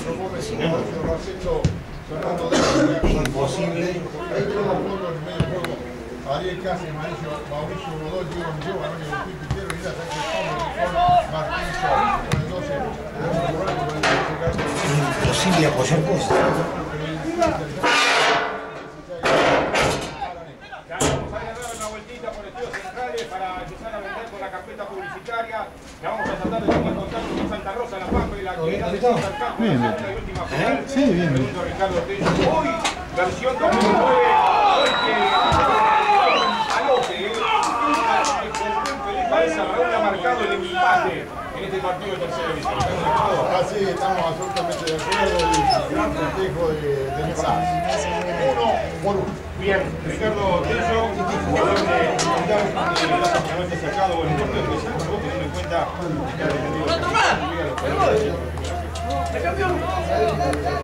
Imposible. Ariel Casi, Mauricio Godó, Diego Millón, Antonio Agustín Piquero, Lila Sánchez Pablo, Martín Sol, con el 12. Imposible apoyar cosas. Vamos a agarrar una vueltita por estudios centrales para empezar a vender con la carpeta publicitaria. La vamos a tratar de seguir contando con Santa Rosa, La Pampa y la actividad de Santa Campo, la segunda y última final. Sí, bien. Segundo Ricardo Tello. Hoy, versión 2009, hoy que parece Raúl ha marcado el empate en este partido de tercera división. Así estamos absolutamente de acuerdo y gran festejo de empate. 1-1. Bien, Ricardo Tello, gracias por haberte sacado el corte de empezar, vos teniendo en cuenta que ha defendido.